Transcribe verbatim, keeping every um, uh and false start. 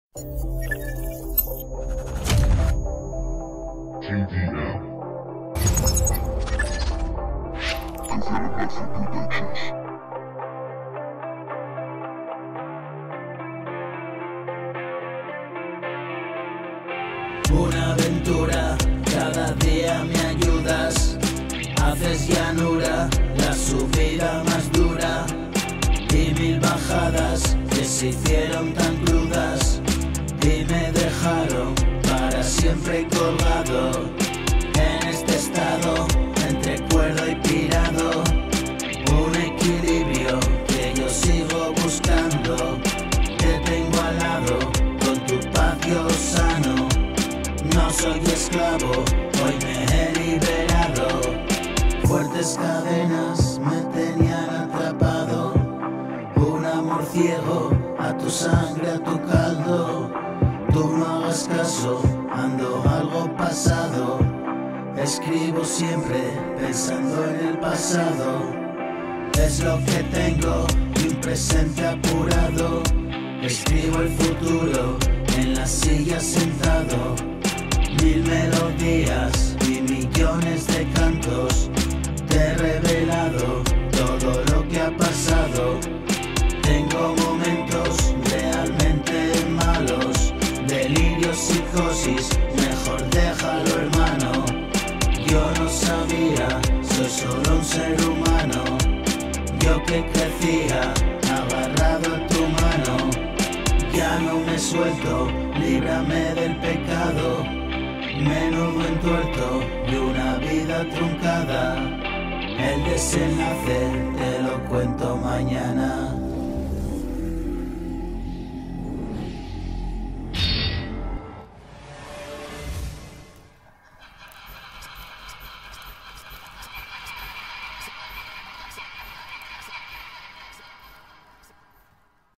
G D M. Development Productions. Una aventura, cada día me ayudas. Haces llanura, la subida más dura. Y mil bajadas que se hicieron tan crudas y me dejaron para siempre colgado en este estado entre cuerdo y pirado. Un equilibrio que yo sigo buscando. Te tengo al lado con tu patio sano. No soy esclavo, hoy me he liberado. Fuertes cadenas me tenían atrapado. Un amor ciego, a tu sangre, a tu caldo. Tú no hagas caso, ando algo pasado. Escribo siempre pensando en el pasado. Es lo que tengo y un presente apurado. Escribo el futuro en la silla sentado. Mil melodías y millones de cantos. Te he revelado todo lo que ha pasado. Tengo momentos realmente malos, delirios, psicosis, mejor déjalo hermano. Yo no sabía, soy solo un ser humano. Yo que crecía agarrado a tu mano. Ya no me suelto, líbrame del pecado. Menudo entuerto y una vida truncada. El desenlace te lo cuento mañana.